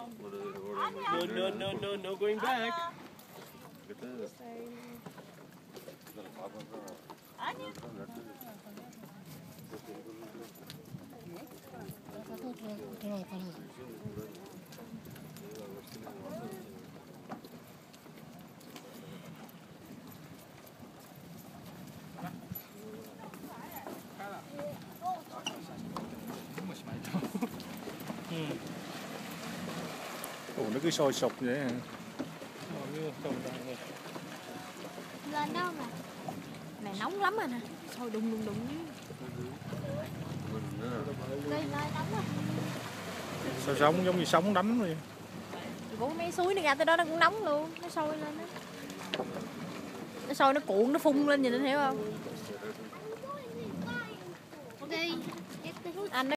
No going back. Ủa nó cứ sôi sục vậy. Lên đâu mà. Này nóng lắm rồi nè. Sôi đùng đùng đùng. Lên nóng rồi. Sao sống giống như sống đánh vậy. Ủa mấy suối này ra tới đó nó cũng nóng luôn. Nó sôi lên đó. Nó sôi nó cuộn nó phun lên nhìn anh hiểu không? Ok. Anh